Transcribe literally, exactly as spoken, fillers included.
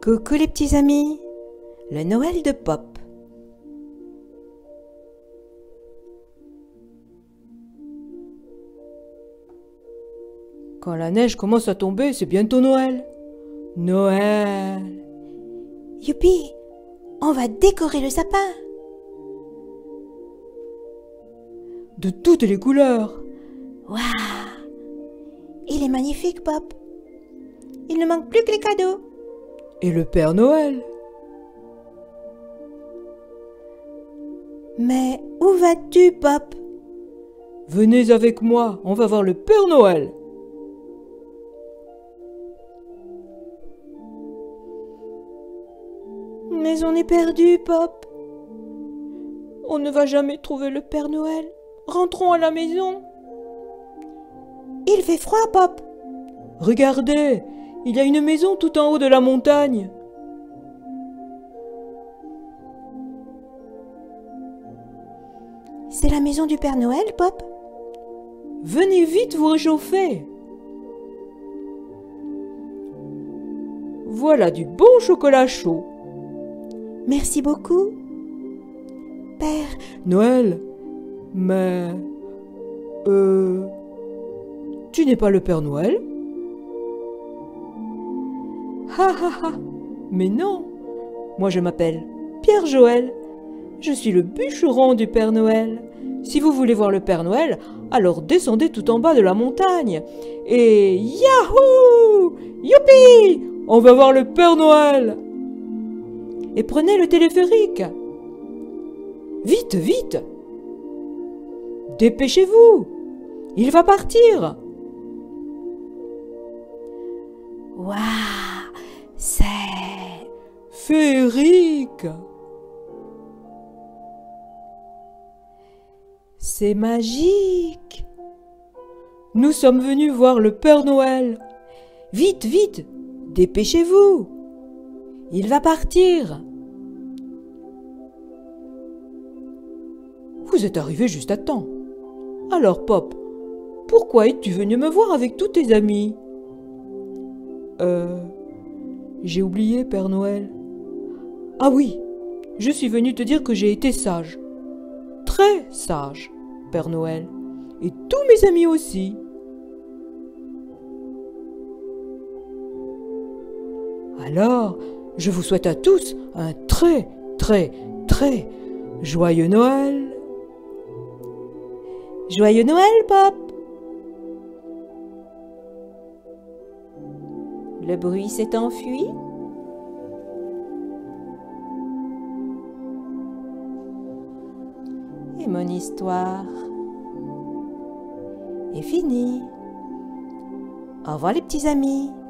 Coucou les petits amis, le Noël de Pop. Quand la neige commence à tomber, c'est bientôt Noël. Noël! Youpi, on va décorer le sapin. De toutes les couleurs. Waouh! Il est magnifique, Pop. Il ne manque plus que les cadeaux. Et le Père Noël. Mais où vas-tu, Pop? Venez avec moi, on va voir le Père Noël. Mais on est perdu, Pop. On ne va jamais trouver le Père Noël. Rentrons à la maison. Il fait froid, Pop. Regardez, il y a une maison tout en haut de la montagne. C'est la maison du Père Noël, Pop? Venez vite vous réchauffer. Voilà du bon chocolat chaud. Merci beaucoup, Père Noël, mais... Euh... Tu n'es pas le Père Noël? Ha ha ha! Mais non! Moi je m'appelle Pierre Joël. Je suis le bûcheron du Père Noël. Si vous voulez voir le Père Noël, alors descendez tout en bas de la montagne. Et yahoo! Youpi! On va voir le Père Noël! Et prenez le téléphérique. Vite, vite! Dépêchez-vous! Il va partir! Waouh! C'est... féerique! C'est magique! Nous sommes venus voir le Père Noël. Vite, vite! Dépêchez-vous! Il va partir! Vous êtes arrivé juste à temps. Alors, Pop, pourquoi es-tu venu me voir avec tous tes amis? Euh... J'ai oublié, Père Noël. Ah oui, je suis venu te dire que j'ai été sage. Très sage, Père Noël. Et tous mes amis aussi. Alors, je vous souhaite à tous un très, très, très joyeux Noël. Joyeux Noël, Pop! Le bruit s'est enfui. Et mon histoire est finie. Au revoir les petits amis.